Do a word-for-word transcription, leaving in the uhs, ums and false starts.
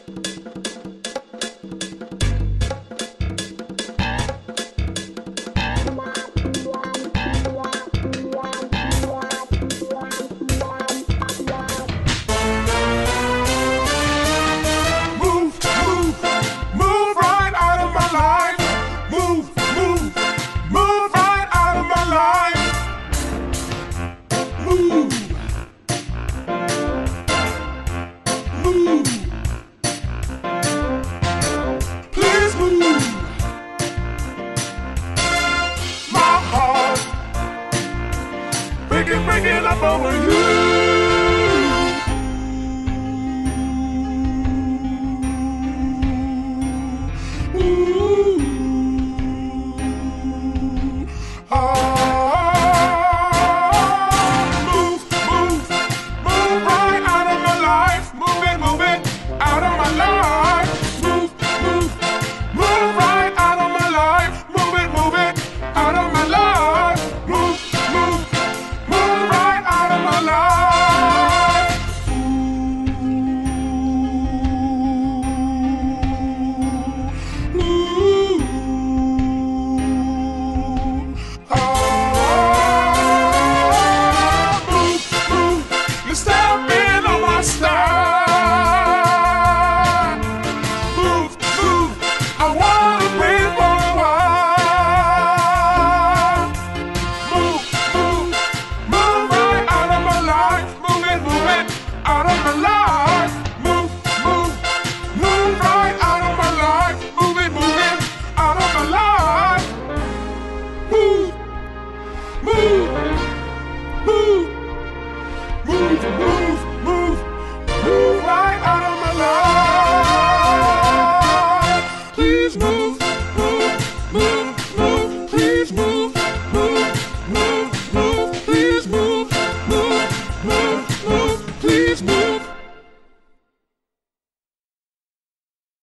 Break it, break it up over you. Ooh. Ah, move, move, move right out of my life. Move it, move it out of my life. Move, move, move right out of my life. Move it, move it out of my life. Move, move, move right out of my life. Ooh. Ah, move, move. You step in on my style. Move, move. I wanna win for a while. Move, move, move right out of my life. Move it, move it out of my life. Move, move, move right out of my life. Move it, move it out of my life. Move, move, move, move, move, move, move right out of my life. Please move, move, move, move. Please move, move, move, move. Please move, move, move, move. Please move.